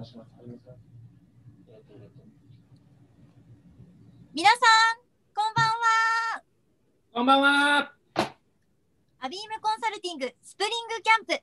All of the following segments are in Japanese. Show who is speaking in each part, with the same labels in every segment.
Speaker 1: 皆さん、こんばんは。
Speaker 2: こんばんは。
Speaker 1: アビームコンサルティングスプリングキャンプ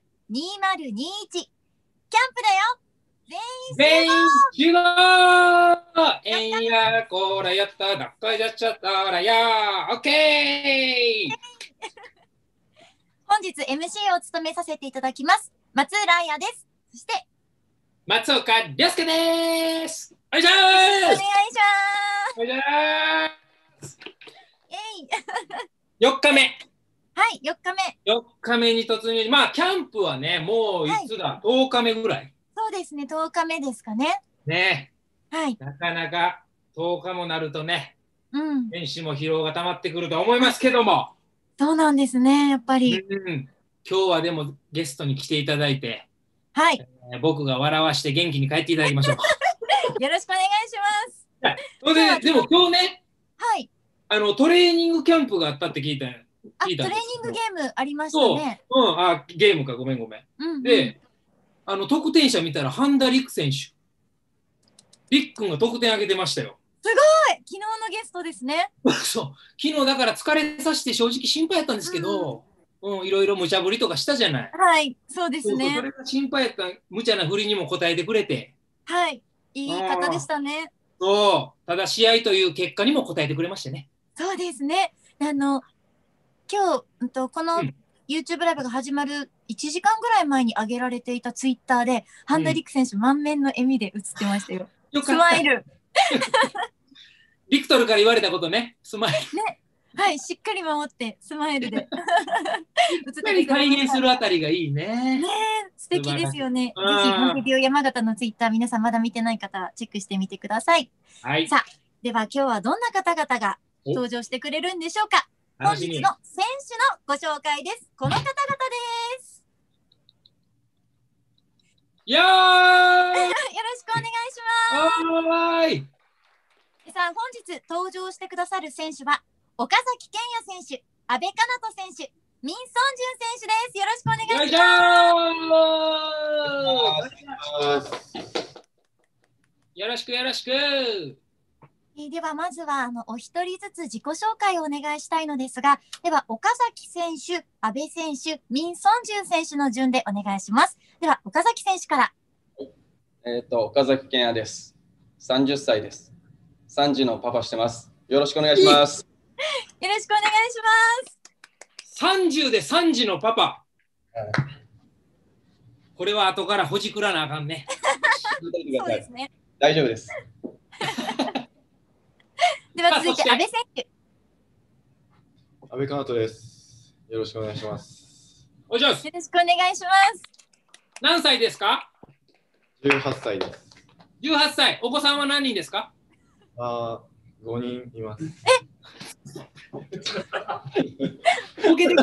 Speaker 1: 2021キャンプだよ。
Speaker 2: 全員集合。えんやこらやっただっかいじゃっちゃったらやオッケー。
Speaker 1: 本日 MC を務めさせていただきます松浦彩です。そして
Speaker 2: 松岡亮介です。お願いし
Speaker 1: お願いし
Speaker 2: ます。お願いします。4日目。
Speaker 1: はい、4日目。
Speaker 2: 4日目に突入。まあキャンプはね、もういつだ、10日目ぐらい。
Speaker 1: そうですね、10日目ですかね。
Speaker 2: ね。
Speaker 1: はい。
Speaker 2: なかなか10日もなるとね、
Speaker 1: 練
Speaker 2: 習も疲労が溜まってくると思いますけども。
Speaker 1: そうなんですね、やっぱり。
Speaker 2: 今日はでもゲストに来ていただいて、
Speaker 1: はい。
Speaker 2: 僕が笑わして元気に帰っていただきましょう。
Speaker 1: よろしくお願いします。
Speaker 2: でも今日ね、
Speaker 1: はい。
Speaker 2: トレーニングキャンプがあったって聞いたんです。
Speaker 1: トレーニングゲームありましたね。
Speaker 2: ゲームか、ごめん。で、得点者見たら、半田陸選手。りっくんが得点上げてましたよ。
Speaker 1: すごい。昨日のゲストですね。
Speaker 2: そう。昨日だから疲れさせて正直心配やったんですけど、いろいろ無茶ぶりとかしたじゃない。
Speaker 1: はい、そうですね。
Speaker 2: それが心配やった無茶な振りにも応えてくれて。
Speaker 1: はい、いい方でしたね。
Speaker 2: そう。ただ試合という結果にも応えてくれましたね。
Speaker 1: そうですね。今日、この YouTube ライブが始まる1時間ぐらい前に上げられていたツイッターで、半田陸選手満面の笑みで映ってましたよ。スマイル。
Speaker 2: ビクトルから言われたことね、スマイル。
Speaker 1: ね。はい、しっかり守ってスマイルで
Speaker 2: しっかり体現するあたりがいいね。
Speaker 1: ね、素敵ですよね。ぜひモンテディオ山形のツイッター、皆さんまだ見てない方チェックしてみてください。
Speaker 2: はい。
Speaker 1: さあ、では今日はどんな方々が登場してくれるんでしょうか。本日の選手のご紹介です。この方々です。
Speaker 2: よろしくお
Speaker 1: 願いします。
Speaker 2: はい。
Speaker 1: さあ、本日登場してくださる選手は岡崎健也選手、阿部かなと選手、ミン・ソンジュン選手です。よろしくお願いします。
Speaker 2: よろしく。
Speaker 1: ではまずはお一人ずつ自己紹介をお願いしたいのですが、では岡崎選手、阿部選手、ミン・ソンジュン選手の順でお願いします。では岡崎選手から。
Speaker 3: 岡崎健也です。30歳です。3児のパパしてます。よろしくお願いします。
Speaker 1: よろしくお願いします。
Speaker 2: 30で3児のパパ。これは後からほじくらなあかんね。
Speaker 1: そうですね。
Speaker 3: 大丈夫です。
Speaker 1: では続いて阿部選手。
Speaker 4: 阿部かなとです。よろしくお願いします。
Speaker 1: よろしくお願いします。
Speaker 2: 何歳ですか
Speaker 4: ？18歳です。
Speaker 2: 18歳。お子さんは何人ですか
Speaker 4: ？5人います。
Speaker 2: ボケてる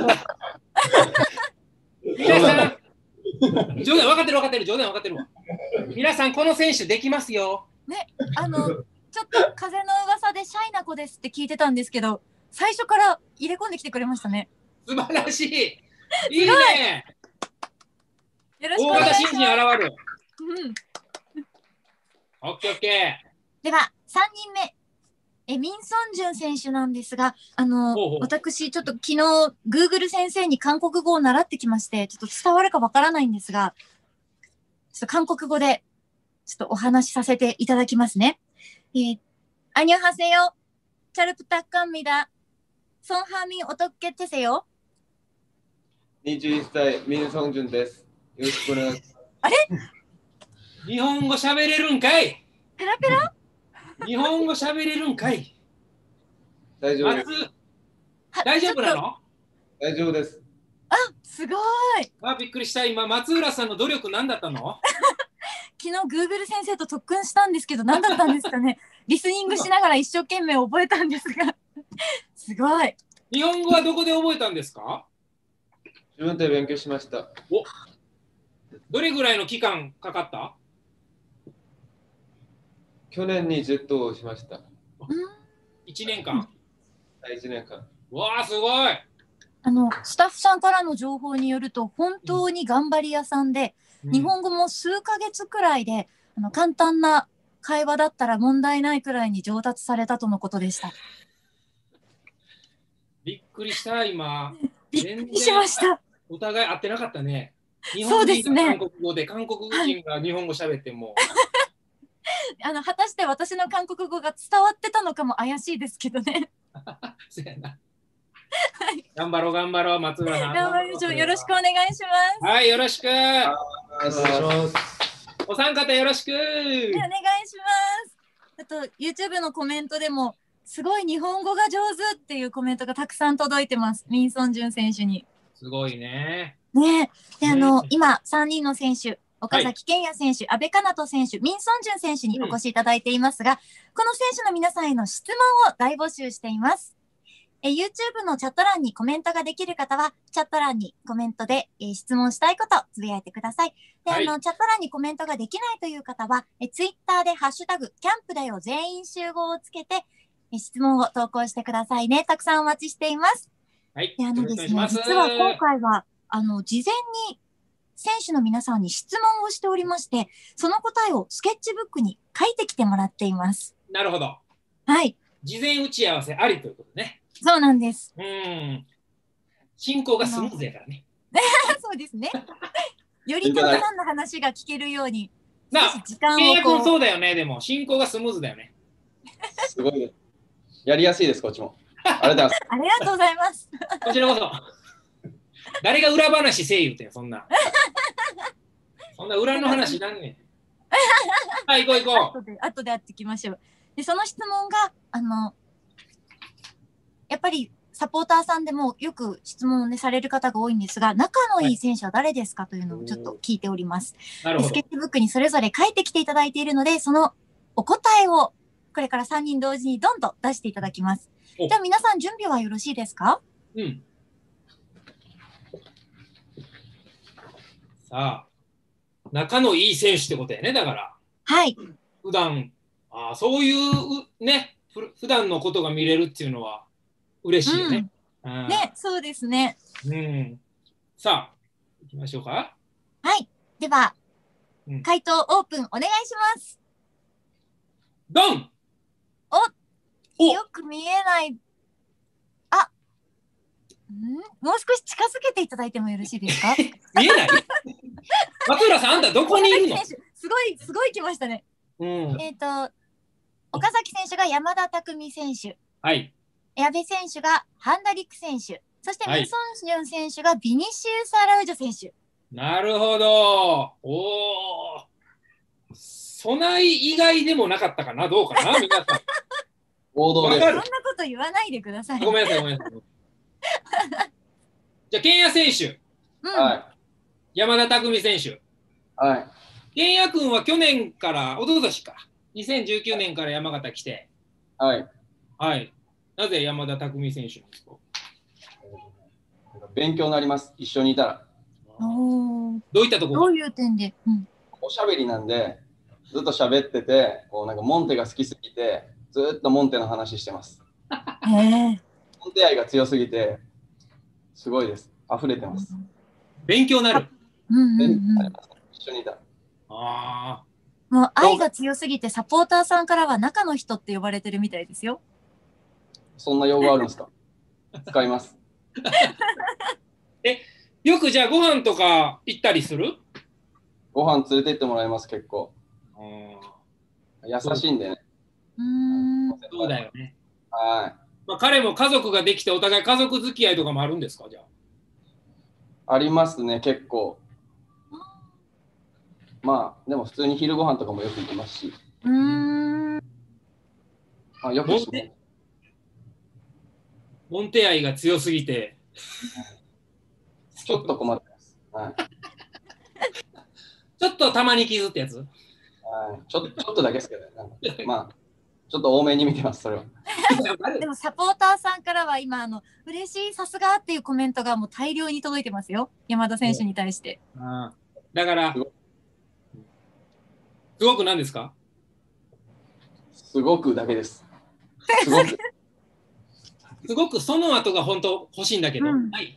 Speaker 2: 皆さん、冗談分かってる、冗談分かってるわ。皆さん、この選手できますよ。
Speaker 1: ね、ちょっと風の噂でシャイな子ですって聞いてたんですけど、最初から入れ込んできてくれましたね。
Speaker 2: 素晴らしい。いいね。
Speaker 1: よろしくお願いします。
Speaker 2: 大型新人現る。オッケー。
Speaker 1: では3人目。ミン・ソンジュン選手なんですが、私ちょっと昨日 Google 先生に韓国語を習ってきまして、ちょっと伝わるかわからないんですが、ちょっと韓国語でちょっとお話しさせていただきますね。アニョハセヨ、チャルプタッカンミダ、ソンハミンオトッケテセヨ。
Speaker 4: 21歳、ミン・ソンジュンです。よろしくお願いします。
Speaker 1: あれ？
Speaker 2: 日本語喋れるんかい？
Speaker 1: ペラペラ？
Speaker 2: 日本語喋れるんかい？
Speaker 4: 大丈夫です。
Speaker 2: 大丈夫なの？
Speaker 4: 大丈夫です。
Speaker 1: あ、すごい。
Speaker 2: びっくりした。今、松浦さんの努力何だったの？
Speaker 1: 昨日 Google 先生と特訓したんですけど、何だったんですかね。リスニングしながら一生懸命覚えたんですがすごい。
Speaker 2: 日本語はどこで覚えたんですか？
Speaker 4: 自分で勉強しました。
Speaker 2: どれぐらいの期間かかった？
Speaker 4: 去年にずっとしました。
Speaker 2: 1年間。
Speaker 4: 1年間。
Speaker 2: わあ、すごい。
Speaker 1: スタッフさんからの情報によると、本当に頑張り屋さんで、日本語も数ヶ月くらいで簡単な会話だったら問題ないくらいに上達されたとのことでした。
Speaker 2: びっくりした、今。
Speaker 1: びっくりしました。
Speaker 2: お互い合ってなかったね。日
Speaker 1: そう
Speaker 2: 本人が
Speaker 1: ですね。
Speaker 2: 韓国語で、韓国人が日本語喋っても。
Speaker 1: 果たして私の韓国語が伝わってたのかも怪しいですけどね。
Speaker 2: そうやな。頑張ろう、頑張ろう、松村さん。
Speaker 1: 頑張りましょう。よろしくお願いします。
Speaker 2: はい、よろしく。
Speaker 4: お願いします。
Speaker 2: お三方よろしく。お願
Speaker 1: いします。あと YouTube のコメントでもすごい日本語が上手っていうコメントがたくさん届いてます。ミンソンジュン選手に。
Speaker 2: すごいね。
Speaker 1: ねで、今3人の選手、岡崎健也選手、阿部かなと選手、ミンソンジュン選手にお越しいただいていますが、この選手の皆さんへの質問を大募集しています。YouTube のチャット欄にコメントができる方は、チャット欄にコメントで、質問したいことつぶやいてください。で、チャット欄にコメントができないという方は、Twitter でハッシュタグ、キャンプだよ全員集合をつけて、質問を投稿してくださいね。たくさんお待ちしています。
Speaker 2: はい。
Speaker 1: ですね、実は今回は、事前に選手の皆さんに質問をしておりまして、その答えをスケッチブックに書いてきてもらっています。
Speaker 2: なるほど。
Speaker 1: はい。
Speaker 2: 事前打ち合わせありということね。
Speaker 1: そうなんです。
Speaker 2: 進行がスムーズやからね。
Speaker 1: そうですね。よりたくさんの話が聞けるように、少し時間を
Speaker 2: 契約もそうだよね。でも進行がスムーズだよね。
Speaker 3: すごい。やりやすいです、こっちも。ありがとうございます。
Speaker 1: ありがとうございます。
Speaker 2: こちらこそ。誰が裏話せえ言うてん、そんな。そんな裏の話なんねん。はい、行こう行こう。
Speaker 1: 後で会ってきましょう。で、その質問が、やっぱりサポーターさんでもよく質問を、ね、される方が多いんですが、仲のいい選手は誰ですかというのをちょっと聞いております。
Speaker 2: なるほど。
Speaker 1: スケッチブックにそれぞれ書いてきていただいているので、そのお答えをこれから3人同時にどんどん出していただきます。じゃあ皆さん準備はよろしいですか？
Speaker 2: うん。さあ、仲のいい選手ってことやね、だから。
Speaker 1: はい。
Speaker 2: 普段、そういうね、普段のことが見れるっていうのは嬉しいよね。
Speaker 1: ね、そうですね。
Speaker 2: さあ、行きましょうか。
Speaker 1: はい。では、回答オープンお願いします。
Speaker 2: ドン！
Speaker 1: よく見えない。もう少し近づけていただいてもよろしいですか？
Speaker 2: 見えない？松浦さん、あんたどこにいるの？
Speaker 1: すごい来ましたね。岡崎選手が山田拓実選手。
Speaker 2: はい。
Speaker 1: 阿部選手が半田陸選手。そしてミンソンジュン選手がビニシウス・アラウジョ選手。
Speaker 2: なるほど。そない以外でもなかったかな、どうかな、皆さん。
Speaker 3: 王道です。
Speaker 1: そんなこと言わないでください。
Speaker 2: ごめんなさい、ごめんなさい。じゃあ、健也選手。
Speaker 3: はい。
Speaker 2: 山田拓実選手。
Speaker 3: はい。
Speaker 2: 健也君は去年から、一昨年か、2019年から山形来て。
Speaker 3: はい。
Speaker 2: はい。なぜ山田拓実選手なんですか？
Speaker 3: 勉強になります。一緒にいたら。
Speaker 2: どういったところ？
Speaker 1: どういう点で？
Speaker 3: おしゃべりなんで、ずっと喋ってて、なんかモンテが好きすぎて、ずっとモンテの話してます。モンテ愛が強すぎて、すごいです。溢れてます。
Speaker 2: 勉強になる。
Speaker 3: 一緒にいた。
Speaker 1: もう愛が強すぎて、サポーターさんからは中の人って呼ばれてるみたいですよ。
Speaker 3: そんな用語あるんですか？使います。
Speaker 2: よくじゃあご飯とか行ったりする？
Speaker 3: ご飯連れて行ってもらいます、結構。優しいんでね。
Speaker 2: そうだよね。
Speaker 3: はい。
Speaker 2: 彼も家族ができて、お互い家族付き合いとかもあるんですか？じゃ
Speaker 3: ありますね、結構。でも普通に昼ご飯とかもよく行きますし。よく
Speaker 2: モンテ愛が強すぎて。
Speaker 3: ちょっと困ってます。
Speaker 2: ちょっとたまに傷ってやつ？
Speaker 3: ちょっとだけですけど、ちょっと多めに見てます、それは。
Speaker 1: でもサポーターさんからは今、嬉しい、さすがっていうコメントがもう大量に届いてますよ。山田選手に対して。
Speaker 2: だから、すごく何ですか？
Speaker 3: すごくだけです。
Speaker 2: すごくその後が本当欲しいんだけど。はい。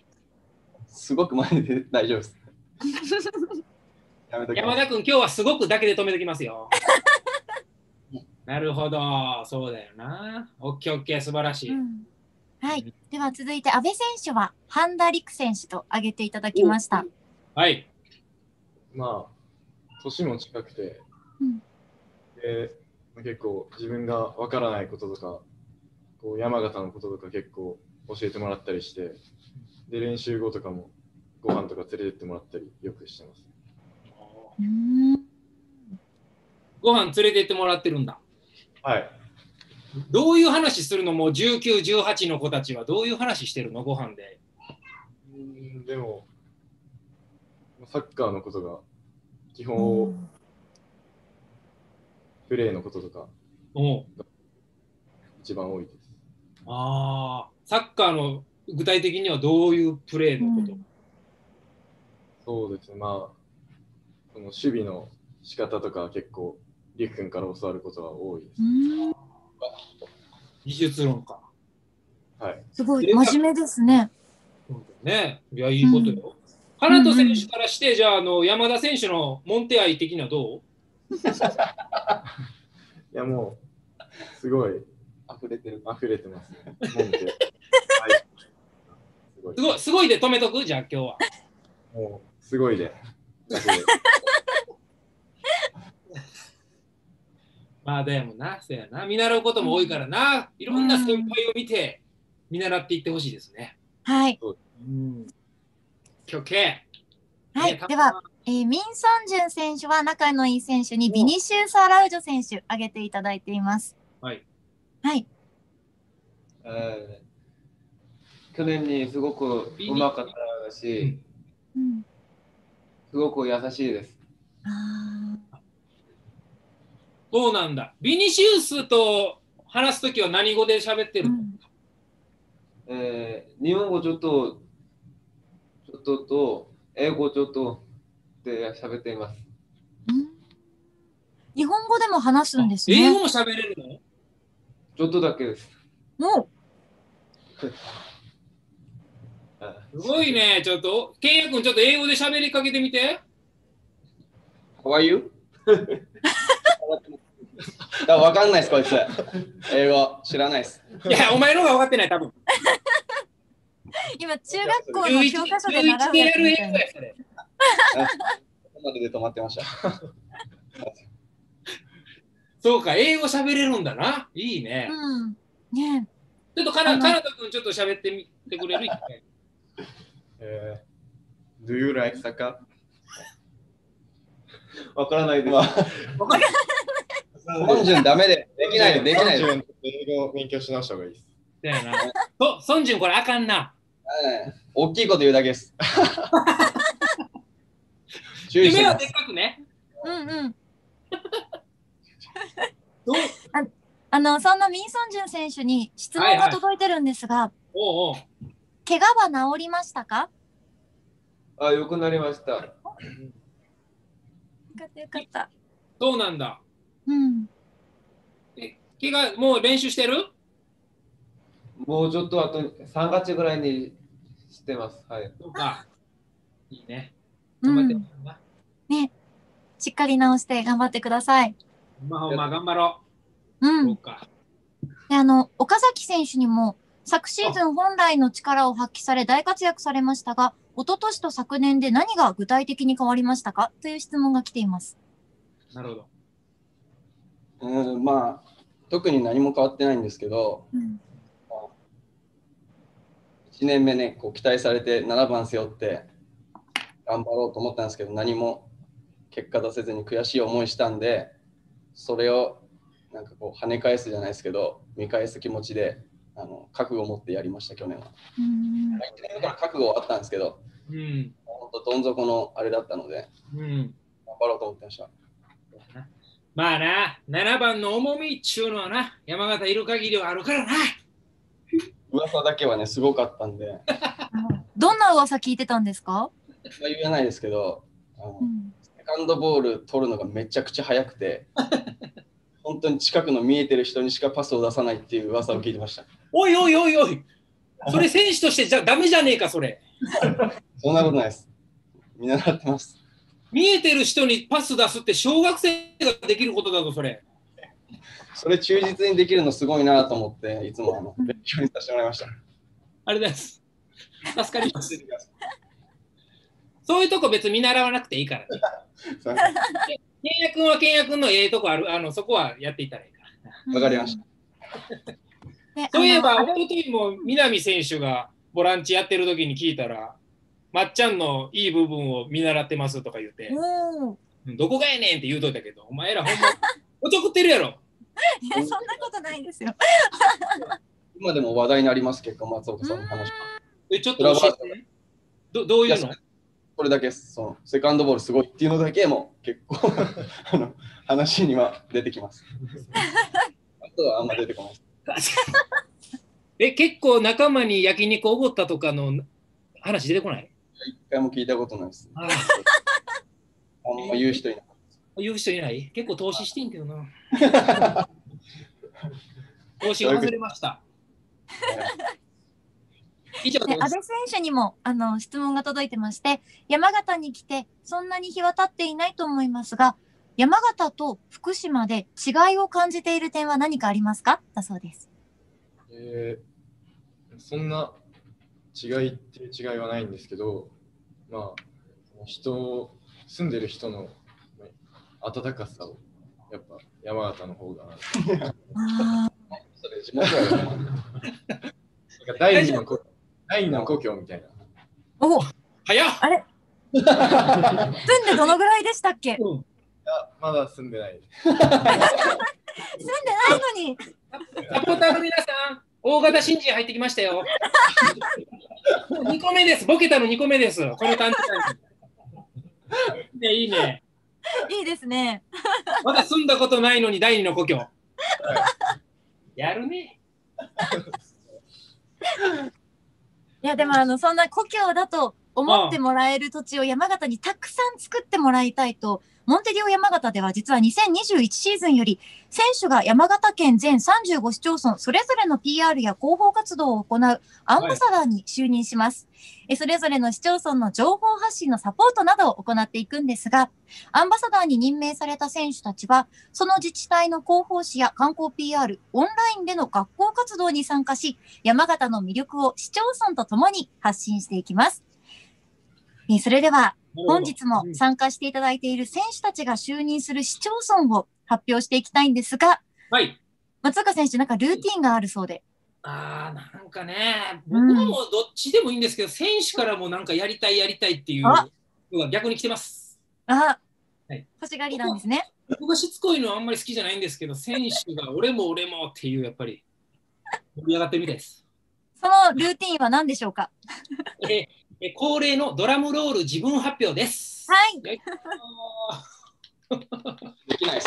Speaker 3: すごく前で大丈夫です。
Speaker 2: 山田君、今日はすごくだけで止めてきますよ。 なるほど、そうだよな。オッケーオッケー、素晴らしい。
Speaker 1: はい。では続いて、阿部選手は、半田陸選手と挙げていただきました。
Speaker 2: はい。
Speaker 4: まあ、年も近くて、で結構自分がわからないこととか、こう山形のこととか結構教えてもらったりして、で練習後とかもご飯とか連れてってもらったりよくしてます。
Speaker 2: ご飯連れてってもらってるんだ。
Speaker 4: はい。
Speaker 2: どういう話するの？もう19、18の子たちはどういう話してるの？ご飯で。
Speaker 4: でも、サッカーのことが基本、プレーのこととか一番多いです。
Speaker 2: ああ、サッカーの具体的にはどういうプレーのこと？
Speaker 4: そうですね、まあ、この守備の仕方とか結構、りく君から教わることが多いです。
Speaker 2: 技術論か。
Speaker 4: はい。
Speaker 1: すごい真面目ですね。
Speaker 2: ね、いや、いいことよ。花人選手からして、じゃあ、山田選手のモンテ愛的にはどう？
Speaker 4: いや、もう、すごい、溢れてます、ね。モンテ。
Speaker 2: はい、すごいで止めとく？じゃあ、今日は。
Speaker 4: もう、すごいで。
Speaker 2: まあでもな、そうやな、見習うことも多いからな、いろんな先輩を見て見習っていってほしいですね。
Speaker 1: はい。
Speaker 2: はい、
Speaker 1: では、ミン・ソンジュン選手は仲のいい選手にビニシウス・アラウジョ選手挙げていただいています。
Speaker 2: はい。
Speaker 1: はい。
Speaker 3: 去年にすごくうまかったし、すごく優しいです。
Speaker 2: そうなんだ。ビニシウスと話すときは何語で喋ってるの？
Speaker 3: 日本語ちょっとと英語ちょっとで喋っています。
Speaker 1: 日本語でも話すんですね。
Speaker 2: 英語も喋れるの？
Speaker 3: ちょっとだけです。
Speaker 1: も
Speaker 2: うすごいね。ちょっと、ケイヤ君、ちょっと英語で喋りかけてみて。
Speaker 3: How are you? わかんないです、こいつ。英語知らないです。
Speaker 2: いや、お前の方が分かってない、多分。
Speaker 1: 今、中学校の教科書で習うやつみたいな。
Speaker 3: ここまでで止まってました。
Speaker 2: そうか、英語喋れるんだな。いいね。
Speaker 1: ね。
Speaker 2: ちょっとかなた君、ちょっと喋ってみてくれる
Speaker 4: ？Do you like soccer?
Speaker 3: わからないです。ソンジュンダメで、できないで、
Speaker 4: 英語を勉強し直した方がいいです。
Speaker 2: ソンジュン、これあかんな。
Speaker 3: 大きいこと言うだけです。
Speaker 2: 夢はでっかくね。
Speaker 1: そんなミン・ソンジュン選手に質問が届いてるんですが、怪我は治りましたか？
Speaker 3: よくなりました。よ
Speaker 1: かったよかった。
Speaker 2: そうなんだ。怪我もう練習してる？
Speaker 3: もうちょっとあと3月ぐらいにしてます。はい。
Speaker 2: そうか。いいね。
Speaker 1: ね。しっかり直して頑張ってください。
Speaker 2: 頑張ろう。そうか。
Speaker 1: で、岡崎選手にも昨シーズン本来の力を発揮され大活躍されましたが、一昨年と昨年で何が具体的に変わりましたかという質問が来ています。
Speaker 2: なるほ
Speaker 3: ど。まあ特に何も変わってないんですけど、1年目ね、こう期待されて7番背負って頑張ろうと思ったんですけど、何も結果出せずに悔しい思いしたんで、それをなんかこう跳ね返すじゃないですけど、見返す気持ちで覚悟を持ってやりました、去年は。1年目から覚悟はあったんですけど、本当どん底のあれだったので、頑張ろうと思ってました。
Speaker 2: まあな、7番の重みっちゅうのはな、山形いる限りはあるからな。
Speaker 3: 噂だけはね、すごかったんで。
Speaker 1: どんな噂聞いてたんですか？
Speaker 3: 言えないですけど、セカンドボール取るのがめちゃくちゃ速くて、本当に近くの見えてる人にしかパスを出さないっていう噂を聞いてました。
Speaker 2: おいおいおいおい、それ選手としてじゃダメじゃねえか、それ。
Speaker 3: そんなことないです。見習ってます。
Speaker 2: 見えてる人にパス出すって小学生ができることだぞ、それ。
Speaker 3: それ忠実にできるのすごいなと思って、いつも勉強にさせてもらいました。
Speaker 2: ありがとうございます。助かります。そういうとこ別に見習わなくていいからね。ケンヤ君はケンヤ君のええとこある、そこはやっていったらいいから。
Speaker 3: わかりました。
Speaker 2: そういえば、おとといも南選手がボランチやってる時に聞いたら、まっちゃんのいい部分を見習ってますとか言って、どこがやねんって言うといたけど、お前らほんま、おちょくってるやろ。
Speaker 1: いや、そんなことないんですよ。
Speaker 3: 今でも話題になります、結構、松岡さんの話。
Speaker 2: ちょっと教えて。どういうの？
Speaker 3: これだけセカンドボールすごいっていうのだけも結構話には出てきます。あとはあんま出てこない。
Speaker 2: 結構仲間に焼肉おごったとかの話出てこない？
Speaker 3: 一回も聞いたことないです。あんま言う人いない。
Speaker 2: 言う人いない？結構投資してんけどな。投資外れました。
Speaker 1: 以上です。安倍選手にも質問が届いてまして、山形に来てそんなに日は経っていないと思いますが、山形と福島で違いを感じている点は何かありますか？だそうです。
Speaker 4: そんな違いっていう違いはないんですけど、まあ住んでる人の温かさをやっぱ山形の方がそれ地元やな。第二の故郷みたいな。
Speaker 1: お、
Speaker 2: 早っ。
Speaker 1: あれ住んでどのぐらいでしたっけ？いや、
Speaker 4: まだ住んでない。
Speaker 1: 住んでないのに。
Speaker 2: サポーターの皆さん、大型新人入ってきましたよ。2個目です。ボケたの2個目です。この短時間に。いいね。
Speaker 1: いいですね。
Speaker 2: まだ住んだことないのに第二の故郷。やるね。
Speaker 1: いやでもそんな故郷だと思ってもらえる土地を山形にたくさん作ってもらいたいと、モンテディオ山形では実は2021シーズンより選手が山形県全35市町村それぞれの PR や広報活動を行うアンバサダーに就任します。それぞれの市町村の情報発信のサポートなどを行っていくんですが、アンバサダーに任命された選手たちはその自治体の広報誌や観光 PR、オンラインでの学校活動に参加し、山形の魅力を市町村とともに発信していきます。それでは本日も参加していただいている選手たちが就任する市町村を発表していきたいんですが、
Speaker 2: はい、
Speaker 1: 松岡選手、なんかルーティンがあるそうで。
Speaker 2: なんかね、僕もどっちでもいいんですけど、選手からもなんかやりたいっていうのが逆に来てます。
Speaker 1: はい、欲しがりなんですね。
Speaker 2: 僕がしつこいのはあんまり好きじゃないんですけど、選手が俺もっていうやっぱり盛り上がってるみたいです。
Speaker 1: そのルーティンは何でしょうか？
Speaker 2: 恒例のドラムロール自分発表です。
Speaker 1: はい。
Speaker 3: できないです。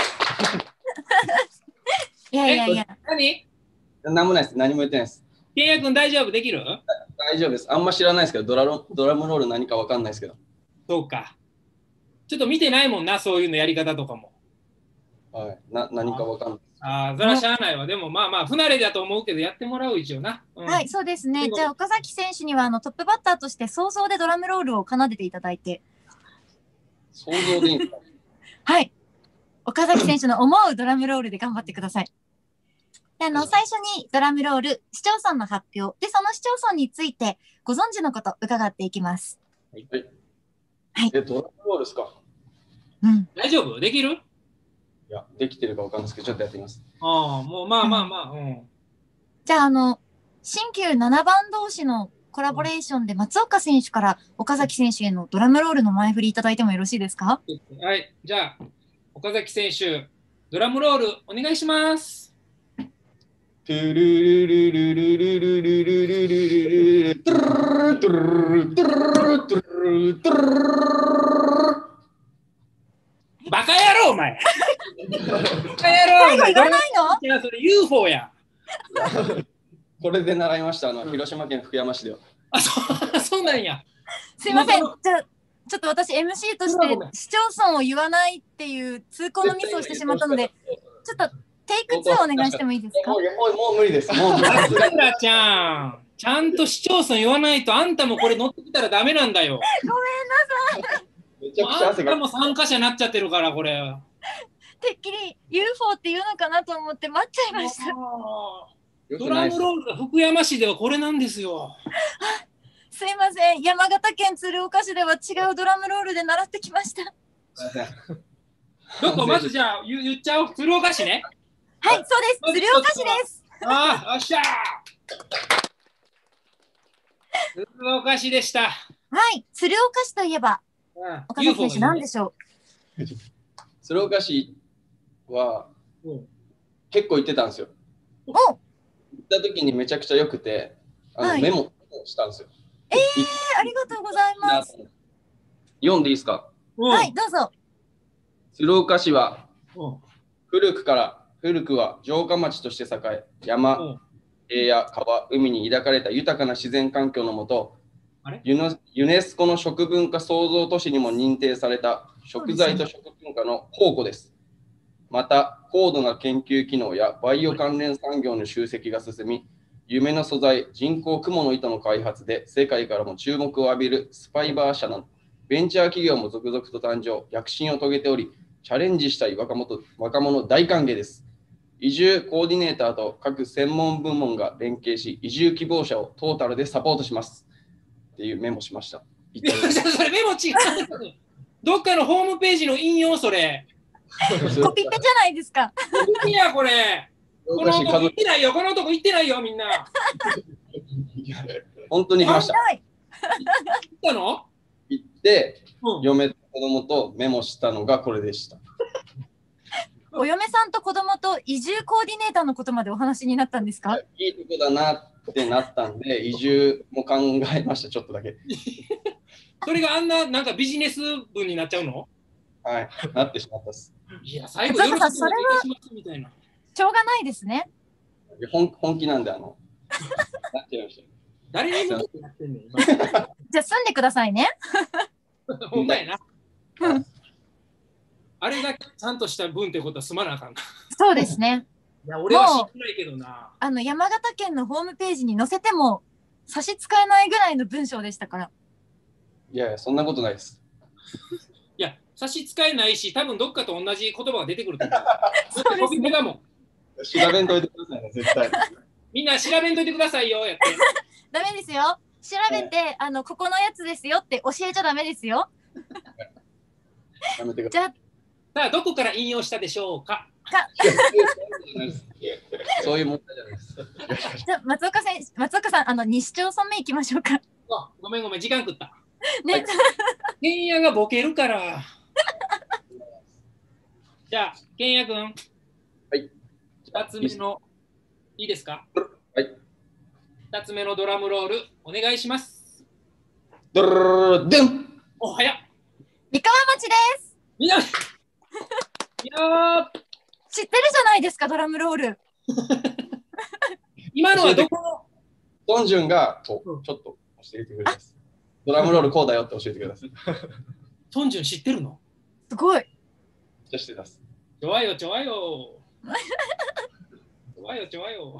Speaker 1: いや。
Speaker 3: 何もないです。何も言ってないです。
Speaker 2: ケンヤ君大丈夫？できる？
Speaker 3: 大丈夫です。あんま知らないですけど、ドラムロール何かわかんないですけど。
Speaker 2: そうか。ちょっと見てないもんな、そういうのやり方とかも。
Speaker 3: はい。何かわかんない。
Speaker 2: それはしゃあないわ。でもまあ不慣れだと思うけどやってもらう一応な。
Speaker 1: はい、そうですね。じゃあ岡崎選手にはトップバッターとして想像でドラムロールを奏でていただいて。
Speaker 3: 想像でいいんですか？
Speaker 1: はい。岡崎選手の思うドラムロールで頑張ってください。で最初にドラムロール、市町村の発表で、その市町村についてご存知のこと伺っていきます。
Speaker 3: はい。はい、ドラムロールですか？
Speaker 2: 大丈夫？できる？
Speaker 3: いや、できてるかわかんないですけど、ちょっとやってみます。
Speaker 2: もうまあ。
Speaker 1: じゃあ、新旧7番同士のコラボレーションで松岡選手から岡崎選手へのドラムロールの前振りいただいてもよろしいですか？
Speaker 2: はい。じゃあ、岡崎選手、ドラムロールお願いします。
Speaker 3: トゥルルルルルルルルルルルルルトゥルトゥルトゥルトゥルトゥル
Speaker 2: バカ野郎お前。バカ野郎
Speaker 1: お前。言わないの？
Speaker 2: いやそれ UFO や。
Speaker 3: これで習いました。広島県福山市では。
Speaker 2: そうなんや。
Speaker 1: すいません。じゃあちょっと私 MC として市町村を言わないっていう通行のミスをしてしまったので、ちょっとテイク2お願いしてもいいですか？
Speaker 3: もう無理です。もう無理です。
Speaker 2: さくらちゃん、ちゃんと市町村言わないとあんたもこれ乗ってきたらダメなんだよ。
Speaker 1: ごめんなさい。
Speaker 3: めちゃくちゃ汗が。
Speaker 2: あんたも参加者になっちゃってるからこれ。
Speaker 1: てっきり UFO って言うのかなと思って待っちゃいました。
Speaker 2: ドラムロールが福山市ではこれなんですよ。
Speaker 1: すいません、山形県鶴岡市では違うドラムロールで習ってきました。
Speaker 2: どこまずじゃあ言っちゃおう。鶴岡市ね。
Speaker 1: はい、そうです。鶴岡市です。
Speaker 2: ああ、よっしゃー。鶴岡市でした。は
Speaker 1: い、鶴岡市といえば、岡崎選手何でしょう。
Speaker 3: 鶴岡市は結構行ってたんですよ。行った時にめちゃくちゃ良くて、メモしたんですよ。
Speaker 1: ありがとうございます。
Speaker 3: 読んでいいですか？
Speaker 1: はい、どうぞ。
Speaker 3: 鶴岡市は古くは城下町として栄え、山、平野、川、海に抱かれた豊かな自然環境のもと、ユネスコの食文化創造都市にも認定された食材と食文化の宝庫です。また、高度な研究機能やバイオ関連産業の集積が進み、夢の素材、人工蜘蛛の糸の開発で世界からも注目を浴びるスパイバー社など、ベンチャー企業も続々と誕生、躍進を遂げており、チャレンジしたい若者大歓迎です。移住コーディネーターと各専門部門が連携し、移住希望者をトータルでサポートします。っていうメモしました。
Speaker 2: それメモ違う。どっかのホームページの引用それ。
Speaker 1: コピペじゃないですか。
Speaker 2: いやこれ。この男行ってないよ。この男行ってないよみんな。
Speaker 3: 本当に行きました。
Speaker 2: 行ったの？
Speaker 3: 行って、嫁と子供とメモしたのがこれでした。
Speaker 1: お嫁さんと子供と移住コーディネーターのことまでお話になったんですか？
Speaker 3: いいとこだなってなったんで、移住も考えました、ちょっとだけ。
Speaker 2: それがあんな、なんかビジネス文になっちゃうの？
Speaker 3: はい、なってしまったです。
Speaker 2: いや、最後よろしくお願いしますみたいな。
Speaker 1: しょうがないですね。
Speaker 3: 本気なんで、なっちゃいました。
Speaker 2: 誰に向けてやってんの？
Speaker 1: じゃあ住んでくださいね。
Speaker 2: ほんまやな。あれがちゃんとした文ってことはすまなあかんな。
Speaker 1: そうですね。
Speaker 2: いや、俺は知ってないけどな。
Speaker 1: 山形県のホームページに載せても差し支えないぐらいの文章でしたから。
Speaker 3: いやいや、そんなことないです。
Speaker 2: いや、差し支えないし、多分どっかと同じ言葉が出てくると思う。コピペだもん。
Speaker 3: 調べんといてくださいね、絶対。
Speaker 2: みんな調べんといてくださいよ、やって。
Speaker 1: ダメですよ。調べて、ここのやつですよって教えちゃダメですよ。
Speaker 3: やめてください。
Speaker 2: さあ、どこから引用したでしょうか。
Speaker 3: そういう問題じゃないです。
Speaker 1: じゃあ松岡さん、西町村目行きましょうか。
Speaker 2: ごめん、時間食った。
Speaker 1: ね。
Speaker 2: けんやがボケるから。じゃあ、けんやくん。
Speaker 3: はい。
Speaker 2: 2つ目の、いいですか？
Speaker 3: はい。
Speaker 2: 2つ目のドラムロール、お願いします。
Speaker 3: ドルルルン。
Speaker 2: おはや。
Speaker 1: 三河町です。
Speaker 2: みんな。いや
Speaker 1: 知ってるじゃないですか、ドラムロール。
Speaker 2: 今のはどこの？
Speaker 3: トンジュンがちょっと教えてくれます。ドラムロールこうだよって教えてください。
Speaker 2: トンジュン知ってるの？
Speaker 1: すごい。
Speaker 3: じゃして出す。
Speaker 2: ちょわよ。ちょわよ。
Speaker 3: ちょわよ。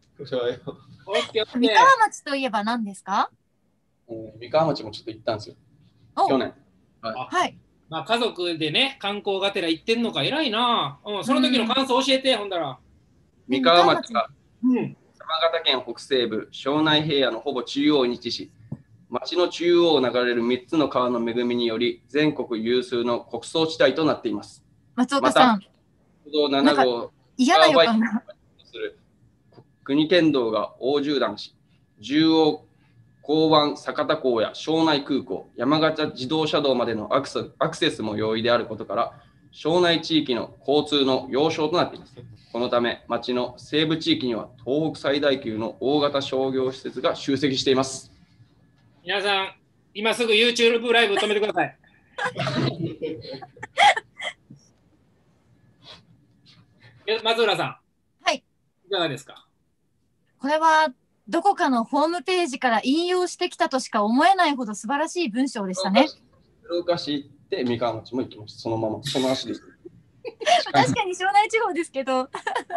Speaker 1: 三河町といえば何ですか？
Speaker 3: 三河町もちょっと行ったんですよ。去年。
Speaker 1: はい。
Speaker 2: まあ家族でね、観光がてら行ってんのか偉いな。その時の感想教えて、ほんだら。
Speaker 3: 三河町は山形県北西部、庄内平野のほぼ中央に位置し、町の中央を流れる3つの川の恵みにより、全国有数の穀倉地帯となっています。
Speaker 1: 松岡さん。
Speaker 3: 国道7号、
Speaker 1: 嫌な予感が。
Speaker 3: 国県道が大縦断し、中央港湾酒田港や庄内空港、山形自動車道までのアクセスも容易であることから、庄内地域の交通の要衝となっています。このため、町の西部地域には東北最大級の大型商業施設が集積しています。
Speaker 2: 皆さん、今すぐ YouTube ライブ止めてください。松浦さん。
Speaker 1: はい。
Speaker 2: いかがですか？
Speaker 1: これはどこかのホームページから引用してきたとしか思えないほど素晴らしい文章でしたね。
Speaker 3: 鶴岡市行って三河町も行きました。そのまま、その足です。
Speaker 1: 確かに庄内地方ですけど。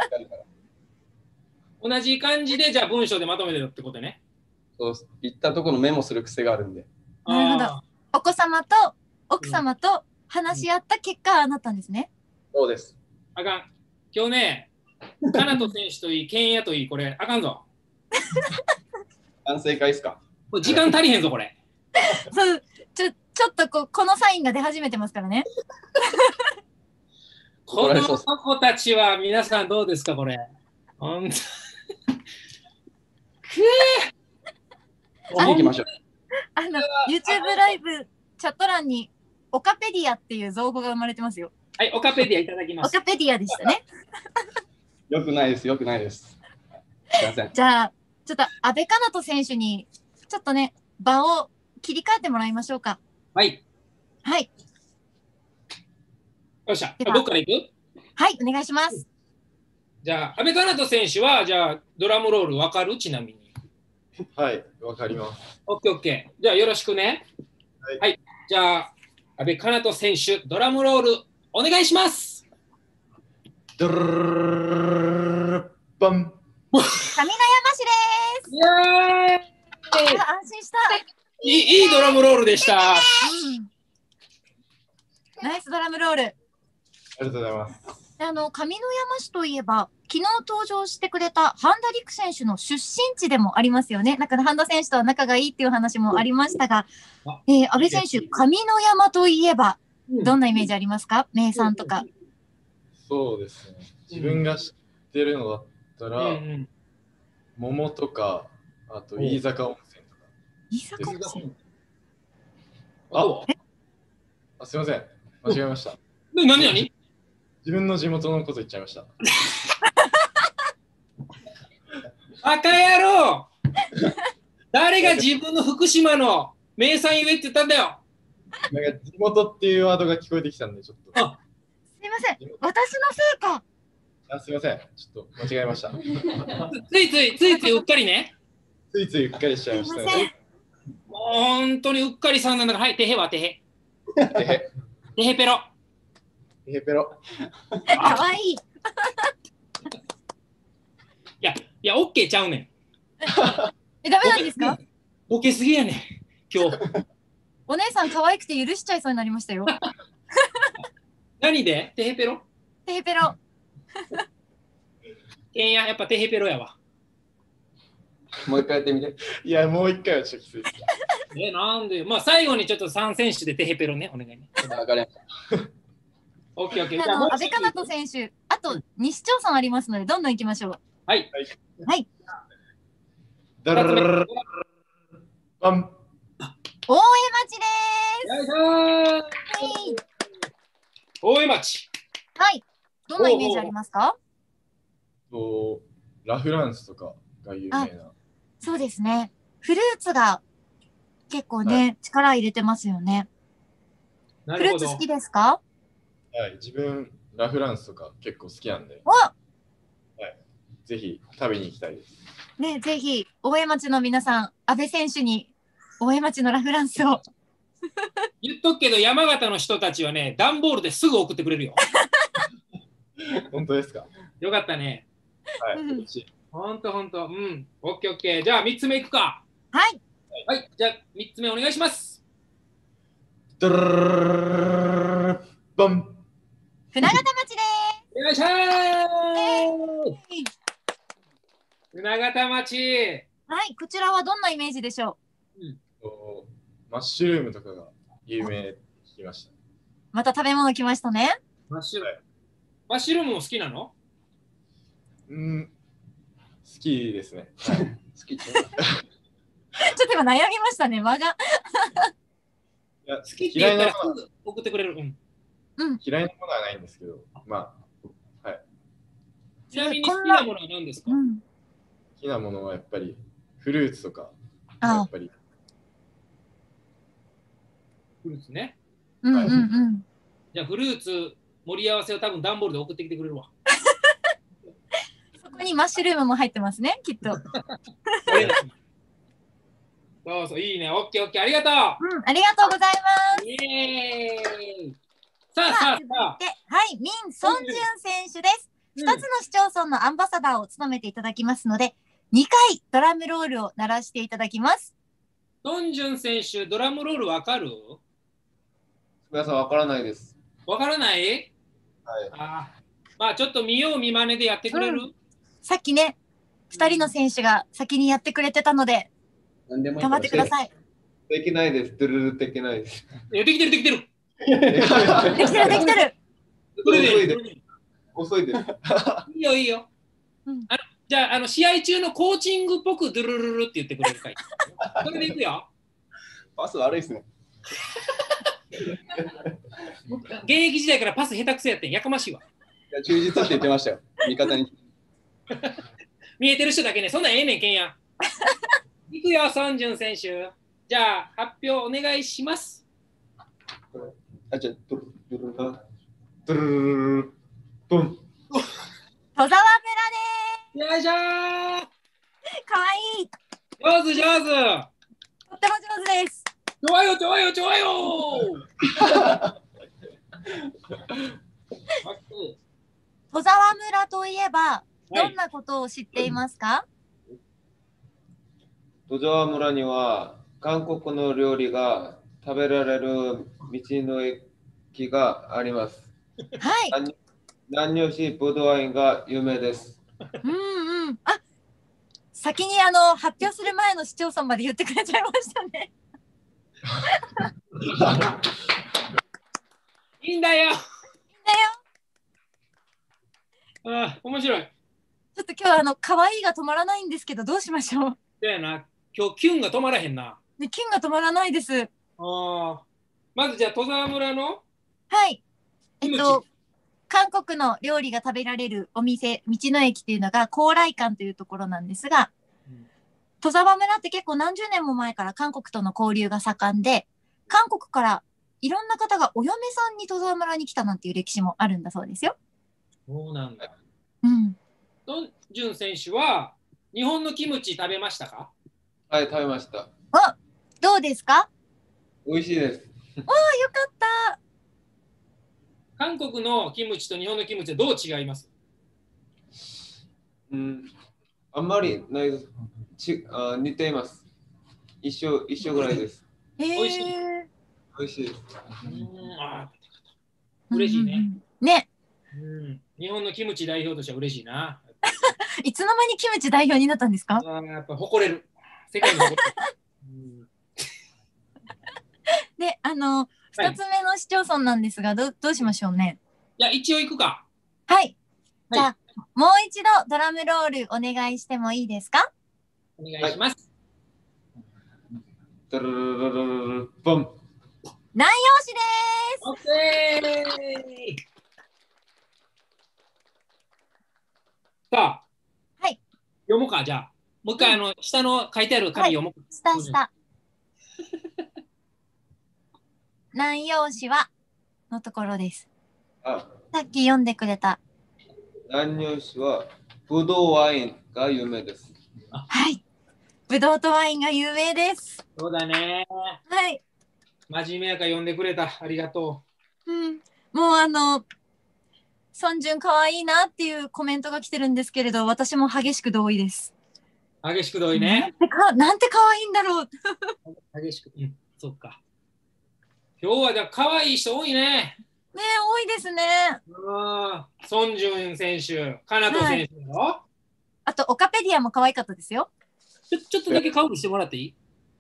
Speaker 2: 同じ感じでじゃあ文章でまとめてるってことね。
Speaker 3: そう行ったところのメモする癖があるんで。
Speaker 1: なるほど。お子様と奥様と話し合った結果、ああなったんですね。
Speaker 3: そうです。
Speaker 2: あかん。今日ね、カナト選手といい、ケンヤといい、これ、あかんぞ。
Speaker 3: 反省会ですか？
Speaker 2: これ時間足りへんぞ、これ。
Speaker 1: そう、ちょっとこのサインが出始めてますからね。
Speaker 2: この子たちは皆さんどうですか、これ。ほんと。
Speaker 3: 次行きましょう。
Speaker 1: YouTube ライブチャット欄にオカペディアっていう造語が生まれてますよ。
Speaker 2: はい、オカペディアいただきます。
Speaker 1: オカペディアでしたね。
Speaker 3: よくないです、よくないです。すいません。
Speaker 1: じゃあ、ちょっと阿部かなと選手に、ちょっとね、場を切り替えてもらいましょうか。
Speaker 2: はい。
Speaker 1: はい。
Speaker 2: よっしゃ、どっから行く？
Speaker 1: はい、お願いします。
Speaker 2: じゃあ、阿部かなと選手は、じゃあ、ドラムロール分かる？ちなみに。
Speaker 4: はい、わかります。
Speaker 2: オッケーオッケー。じゃあ、よろしくね。
Speaker 4: はい。
Speaker 2: はい、じゃあ、阿部かなと選手、ドラムロール、お願いします。
Speaker 4: ドルルルルバン。
Speaker 1: 上野山市です。
Speaker 2: イエーイ！
Speaker 1: 安心した。
Speaker 2: いいドラムロールでした。
Speaker 1: ナイスドラムロール。
Speaker 4: ありがとうございます。
Speaker 1: 上野山市といえば、昨日登場してくれた半田陸選手の出身地でもありますよね。なんか半田選手とは仲がいいっていう話もありましたが、阿部選手、上野山といえば、どんなイメージありますか？名産とか。
Speaker 4: そうですね。自分が知ってるのだったら、桃とか、あと飯坂温泉とか。
Speaker 1: 飯坂温泉？
Speaker 4: あ、すいません。間違えました。
Speaker 2: 何？
Speaker 4: 自分の地元のこと言っちゃいました。
Speaker 2: バカ野郎！誰が自分の福島の名産言えって言ったんだよ。
Speaker 4: なんか地元っていうワードが聞こえてきたんで、ちょっと。
Speaker 1: すいません。私のせいか。
Speaker 4: すいません。ちょっと間違えました。
Speaker 2: ついついうっかりね。
Speaker 4: ついついうっかりしちゃいましたね。
Speaker 2: もう本当にうっかりさんなんだから、はい、てへはてへ。てへペロ。
Speaker 4: てへペロ。
Speaker 1: かわいい。
Speaker 2: いや、オッケーちゃうねん。
Speaker 1: ダメなんですか？
Speaker 2: ボケすぎやねん、今日。
Speaker 1: お姉さん可愛くて許しちゃいそうになりましたよ。
Speaker 2: 何で？てへペロ？
Speaker 1: てへペロ。
Speaker 2: やっぱてへペロやわ。
Speaker 3: もう一回やってみて。
Speaker 4: いや、もう一回はちょっときついです。
Speaker 2: なんで？まあ、最後にちょっと3選手でてへペロね、お願いね。
Speaker 3: わかりました。
Speaker 2: オッケーオッケー。
Speaker 1: 阿部かなと選手、あと2市町村ありますので、どんどん行きましょう。
Speaker 2: はい。
Speaker 1: はい。
Speaker 4: ダララララバン。
Speaker 1: 大江町です。
Speaker 2: 大江町。
Speaker 1: はい。どんなイメージありますか？
Speaker 4: ラフランスとかが有名な。
Speaker 1: そうですね。フルーツが結構ね、力入れてますよね。フルーツ好きですか？
Speaker 4: はい、自分、ラフランスとか結構好きなんで。
Speaker 1: はい。
Speaker 4: ぜひ食べに行きたいです。
Speaker 1: ね、ぜひ、大江町の皆さん、阿部選手に大江町のラフランスを。
Speaker 2: 言っとくけど、山形の人たちはね、段ボールですぐ送ってくれるよ。
Speaker 4: 本当ですか？
Speaker 2: よかったね。
Speaker 4: はい、嬉しい。
Speaker 2: ほんと。うん。オッケーオッケー。じゃあ3つ目いくか。
Speaker 1: はい。
Speaker 2: はい。じゃあ3つ目お願いします。
Speaker 4: ドルルルルルバン。
Speaker 1: 船形町です。
Speaker 2: お願いします。船形町。
Speaker 1: はい、こちらはどんなイメージでしょ
Speaker 4: う？マッシュルームとかが有名って聞きました。
Speaker 1: また食べ物来ましたね。
Speaker 2: マッシュルームも好きなの？
Speaker 4: 好きですね。はい、好き。
Speaker 1: ちょっと今悩みましたね、間が。
Speaker 2: 好きって言ったら送ってくれる。
Speaker 4: 嫌いなものはないんですけど、まあ、はい。
Speaker 2: ちなみに好きなものは何ですか？
Speaker 4: 好きなものはやっぱりフルーツとか、やっぱり。
Speaker 2: フルーツね。
Speaker 1: じ
Speaker 2: ゃあフルーツ盛り合わせを多分段ボールで送ってきてくれるわ。
Speaker 1: そこにマッシュルームも入ってますね、きっと。
Speaker 2: そう、いいね。オッケー、ありがとう。
Speaker 1: ありがとうございます。
Speaker 2: イエーイ。さあ。
Speaker 1: はい、ミン・ソンジュン選手です。2つの市町村のアンバサダーを務めていただきますので、2回ドラムロールを鳴らしていただきます。
Speaker 2: ソンジュン選手、ドラムロールわかる？
Speaker 3: 皆さんわからないです。
Speaker 2: わからない？
Speaker 3: はい。
Speaker 2: まあちょっと見よう見まねでやってくれる、
Speaker 1: さっきね、2人の選手が先にやってくれてたので、頑張ってください。
Speaker 3: できないです。ドゥルルできないです。
Speaker 2: できてるできてる。
Speaker 1: できてるできてる。
Speaker 3: 遅いです。
Speaker 2: いいよいいよ。じゃあ、試合中のコーチングっぽくドゥルルルって言ってくれるかい。それでいくよ。
Speaker 3: パス悪いですね。
Speaker 2: 現役時代からパス下手くそやってん、やかましいわ。
Speaker 3: いや、忠実って言ってましたよ。味方に。
Speaker 2: 見えてる人だけね、そんなんええねんけんや。いくよ、ソンジュン選手。じゃあ、発表お願いします。
Speaker 3: あ、じゃあ、ドゥルルルドゥルルルブン。
Speaker 1: 戸沢村で
Speaker 2: よいしょー。
Speaker 1: ーす。かわいい。
Speaker 2: 上手上手。
Speaker 1: とっても上手です。
Speaker 2: ちょわよちょわよちょわよ
Speaker 1: 戸沢村といえば、どんなことを知っていますか？
Speaker 3: 戸沢村には韓国の料理が食べられる道の駅があります。
Speaker 1: はい。
Speaker 3: 南陽市ブドウワインが有名です。
Speaker 1: うんうん。あ、先に発表する前の市長さんまで言ってくれちゃいましたね。
Speaker 2: いいんだよ。いいんだよ。
Speaker 1: あ
Speaker 2: あ、面白い。
Speaker 1: ちょっと今日可愛いが止まらないんですけど、どうしましょう。
Speaker 2: そうやな。今日キュンが止まらへんな。
Speaker 1: ね、キュンが止まらないです。
Speaker 2: まずじゃあ戸沢村の。
Speaker 1: はい。韓国の料理が食べられるお店、道の駅っていうのが高麗館というところなんですが、戸沢村って結構何十年も前から韓国との交流が盛んで、韓国からいろんな方がお嫁さんに戸沢村に来たなんていう歴史もあるんだそうですよ。
Speaker 2: そうなんだ。
Speaker 1: うん。
Speaker 2: ソンジュン選手は日本のキムチ食べましたか？
Speaker 3: はい、食べました。
Speaker 1: あ、どうですか？
Speaker 3: 美味しいです。
Speaker 1: おー、よかった。
Speaker 2: 韓国のキムチと日本のキムチはどう違います？
Speaker 3: あんまりないです。似ています。一緒ぐらいです。
Speaker 2: 美味しい。
Speaker 3: 美味しいです。
Speaker 2: 嬉しいね。
Speaker 1: ね。
Speaker 2: 日本のキムチ代表としては嬉しいな。
Speaker 1: いつの間にキムチ代表になったんですか？
Speaker 2: やっぱ誇れる。世界に誇れる。
Speaker 1: で、2つ目の市町村なんですが、どうしましょうね。
Speaker 2: いや、一応行くか。
Speaker 1: はい。じゃあ、もう一度ドラムロールお願いしてもいいですか？
Speaker 2: お願いします。
Speaker 3: ドゥルルルルルボン。
Speaker 1: 南陽市です。
Speaker 2: オッケー。さあ、
Speaker 1: はい。
Speaker 2: 読もうか、じゃあ。もう一回、下の書いてある紙読もう。
Speaker 1: 下。南陽市はのところです。さっき読んでくれた。
Speaker 3: 南陽市はブドウワインが有名です。
Speaker 1: はい。ブドウとワインが有名です。
Speaker 2: そうだね。
Speaker 1: はい。
Speaker 2: 真面目やから読んでくれた。ありがと
Speaker 1: う。もうソンジュンかわいいなっていうコメントが来てるんですけれど、私も激しく同意です。
Speaker 2: 激しく同意ね。
Speaker 1: なんてかわいいんだろう。
Speaker 2: 激しく。そっか。今日はじゃあ可愛い人多いね。
Speaker 1: ね、多いですね。
Speaker 2: ソンジュン選手、カナト選手だろ。
Speaker 1: あとオカペディアも可愛かったですよ。
Speaker 2: ちょっとだけ顔見してもらっていい？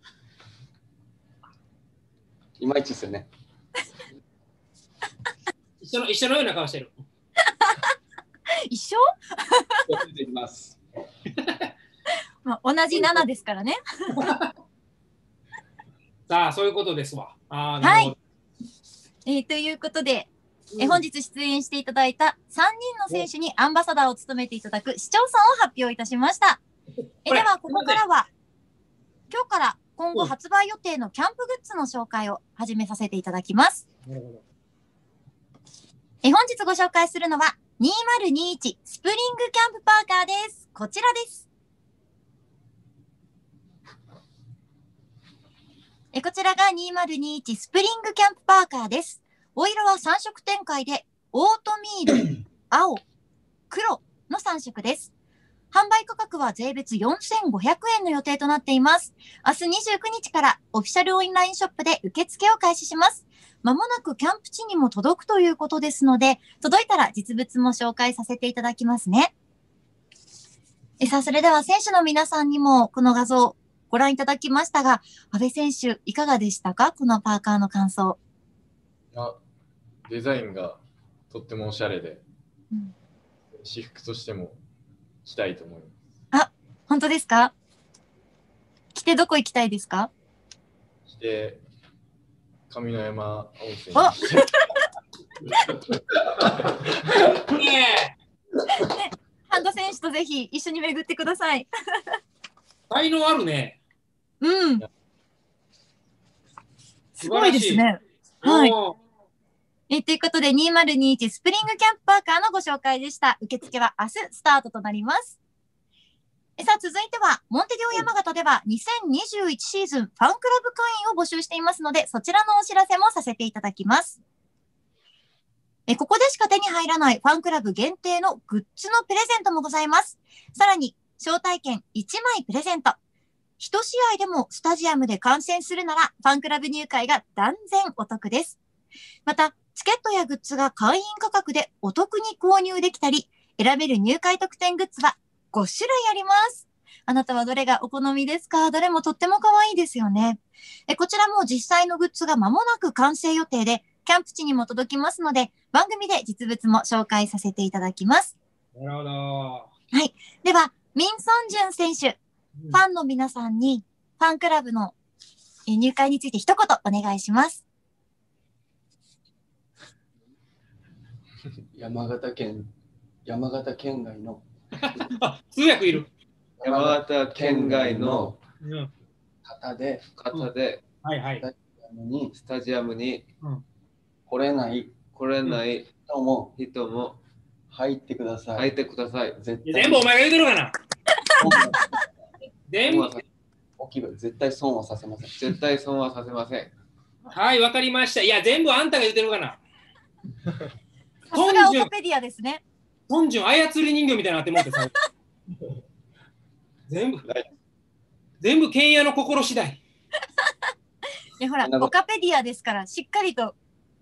Speaker 3: いまいちですよね。
Speaker 2: 一緒のような顔してる。
Speaker 1: 一緒？
Speaker 3: できます。
Speaker 1: まあ、同じ7ですからね。
Speaker 2: さあ、そういうことですわ。
Speaker 1: はい。ということで、本日出演していただいた3人の選手にアンバサダーを務めていただく市町村を発表いたしました。では、ここからは、今日から今後発売予定のキャンプグッズの紹介を始めさせていただきます。本日ご紹介するのは、2021スプリングキャンプパーカーです。こちらです。こちらが2021スプリングキャンプパーカーです。お色は3色展開で、オートミール、青、黒の3色です。販売価格は税別4500円の予定となっています。明日29日からオフィシャルオンラインショップで受付を開始します。 まもなくキャンプ地にも届くということですので、届いたら実物も紹介させていただきますね。さあ、それでは選手の皆さんにもこの画像ご覧いただきましたが、阿部選手いかがでしたか？このパーカーの感想。
Speaker 4: デザインがとってもおしゃれで、私服としても着たいと思います。
Speaker 1: 本当ですか？着てどこ行きたいですか？
Speaker 4: 着て上山温泉
Speaker 1: に
Speaker 4: して。
Speaker 1: 半田選手とぜひ一緒に巡ってください。
Speaker 2: 才能あるね。
Speaker 1: うん。すごいですね。はい。ということで、2021スプリングキャンプパーカーのご紹介でした。受付は明日スタートとなります。さあ、続いては、モンテディオ山形では2021シーズンファンクラブ会員を募集していますので、そちらのお知らせもさせていただきます。ここでしか手に入らないファンクラブ限定のグッズのプレゼントもございます。さらに、招待券1枚プレゼント。1試合でもスタジアムで観戦するなら、ファンクラブ入会が断然お得です。また、チケットやグッズが会員価格でお得に購入できたり、選べる入会特典グッズは5種類あります。あなたはどれがお好みですか？どれもとっても可愛いですよね。こちらも実際のグッズが間もなく完成予定で、キャンプ地にも届きますので、番組で実物も紹介させていただきます。
Speaker 2: なるほど。は
Speaker 1: い。では、ミン・ソンジュン選手、ファンの皆さんにファンクラブの入会について一言お願いします。
Speaker 3: 山形県外の
Speaker 2: 通訳いる。
Speaker 3: 山形県外の方で、
Speaker 2: はいはい、
Speaker 3: スタジアムに来れない人も入ってください。
Speaker 2: 全部お前が言うてるかな。全部
Speaker 3: 絶対損はさせません。
Speaker 2: はい、わかりました。いや、全部あんたが言うてるかな。
Speaker 1: さすがオカペディアですね。
Speaker 2: トンジュン操り人形みたいになってもってさ。全部剣屋の心次第。
Speaker 1: ほら、オカペディアですから、しっかりと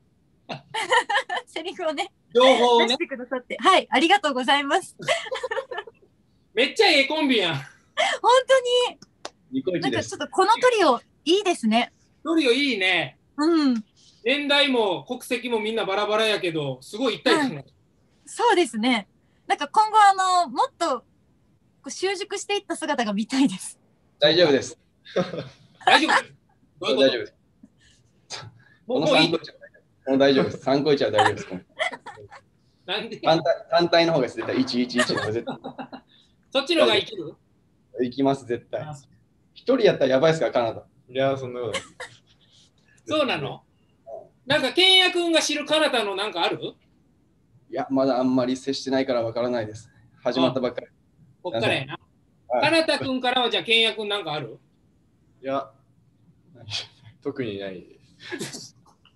Speaker 1: セリフをね、
Speaker 2: 情報をね、
Speaker 1: 出してくださって、はい、ありがとうございます。
Speaker 2: めっちゃええコンビやん。本
Speaker 1: 当に。なんかちょっとこのトリオいいですね。
Speaker 2: トリオいいね。
Speaker 1: うん。
Speaker 2: 年代も国籍もみんなバラバラやけど、すごい一体感が。
Speaker 1: そうですね。なんか今後もっと習熟していった姿が見たいです。
Speaker 3: 大丈夫です。
Speaker 2: 大丈夫。
Speaker 3: 大丈夫です。もう大丈夫です。参考値は大丈夫です。
Speaker 2: なんで
Speaker 3: 単体の方が絶対111の方が絶対。
Speaker 2: そっちの方がいける？
Speaker 3: いきます、絶対。一人やったらやばいですから、カナダ。
Speaker 4: いや、そんなことない。
Speaker 2: そうなの？なんか、ケンヤ君が知るカナダのなんかある？
Speaker 3: いや、まだあんまり接してないからわからないです。始まったばっかり。
Speaker 2: こっからやな。カナダ君からはじゃあ、ケンヤ君なんかある？
Speaker 4: いや、特にないです。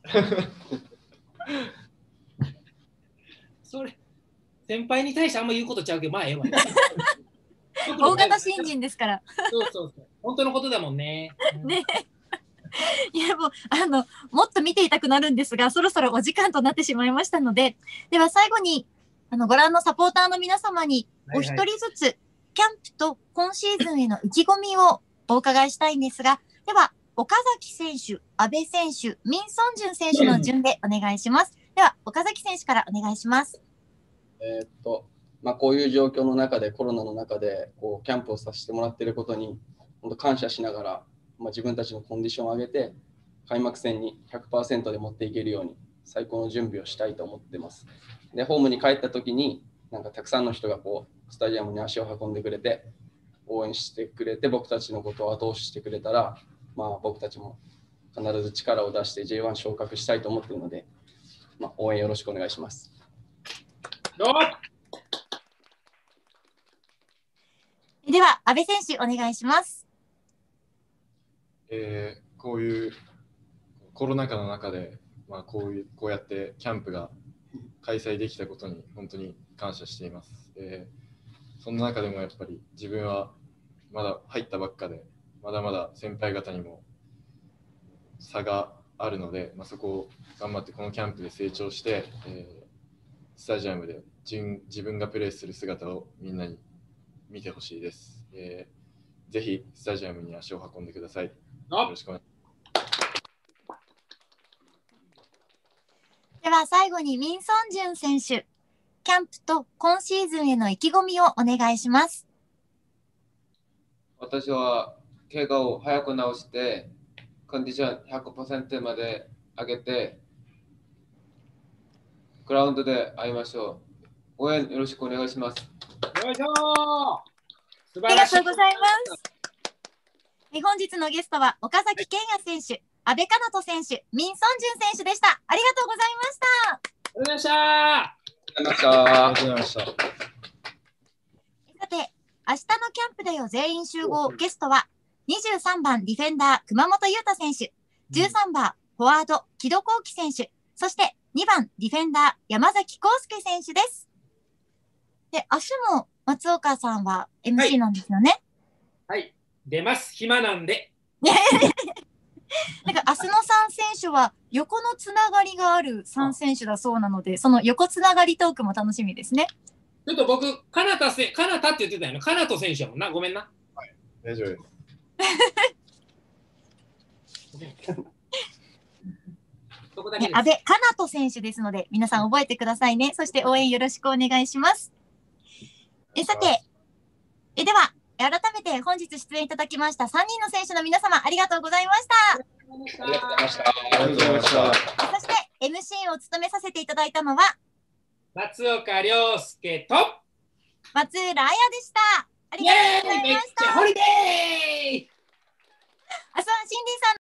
Speaker 2: それ、先輩に対してあんま言うことちゃうけど、まあええわ。
Speaker 1: 大型新人ですから。
Speaker 2: そう。本当のことだもんね。
Speaker 1: ね。いやもうもっと見ていたくなるんですが、そろそろお時間となってしまいましたので、では最後にご覧のサポーターの皆様にお一人ずつキャンプと今シーズンへの意気込みをお伺いしたいんですが、では岡崎選手、阿部選手、ミン・ソンジュン選手の順でお願いします。では岡崎選手からお願いします。
Speaker 3: こういう状況の中で、コロナの中でキャンプをさせてもらっていることに本当感謝しながら、自分たちのコンディションを上げて開幕戦に 100% で持っていけるように最高の準備をしたいと思ってます。で、ホームに帰った時にたくさんの人がスタジアムに足を運んでくれて応援してくれて、僕たちのことを後押ししてくれたら、僕たちも必ず力を出して J1 昇格したいと思っているので、応援よろしくお願いします。
Speaker 1: では阿部選手お願いします。
Speaker 4: こういうコロナ禍の中で、こうやってキャンプが開催できたことに本当に感謝しています。そんな中でもやっぱり自分はまだ入ったばっかで、まだまだ先輩方にも差がああるので、そこを頑張ってこのキャンプで成長して、スタジアムで自分がプレーする姿をみんなに見てほしいです。ぜひスタジアムに足を運んでください。よろしくお願いします。
Speaker 1: では最後にミン・ソンジュン選手、キャンプと今シーズンへの意気込みをお願いします。
Speaker 5: 私は怪我を早く治して、コンディション 100% まで上げて、グラウンドで会いましょう。応援よろしくお願いします。
Speaker 2: よいしょー。素
Speaker 1: 晴らしい。ありがとうございます。本日のゲストは岡崎健也選手、阿部かなと選手、ミン・ソンジュン選手でした。ありがとうございました。
Speaker 2: ありがとうございました。
Speaker 4: ありがとうございました。
Speaker 1: さて、明日のキャンプでよ全員集合ゲストは23番ディフェンダー熊本裕太選手、13番フォワード木戸幸輝選手、そして2番ディフェンダー山崎康介選手です。で、明日も松岡さんは MC なんですよね。
Speaker 2: はい、出ます。暇なんで。
Speaker 1: なんか明日の3選手は横のつながりがある3選手だそうなので、その横つながりトークも楽しみですね。
Speaker 2: ちょっと僕、かなたって言ってたよね。かなと選手やもんな。ごめんな。
Speaker 4: はい、大丈夫です。
Speaker 1: 阿部かなと選手ですので、皆さん覚えてくださいね。そして応援よろしくお願いします。さて、では、改めて本日出演いただきました3人の選手の皆様、ありがとうございました。
Speaker 5: ありがとうございました。
Speaker 4: ありがとうございました。
Speaker 1: そして、MC を務めさせていただいたのは、
Speaker 2: 松岡亮介と
Speaker 1: 松浦彩でした。ありがとうございました。
Speaker 2: ホリデー。
Speaker 1: シンディさん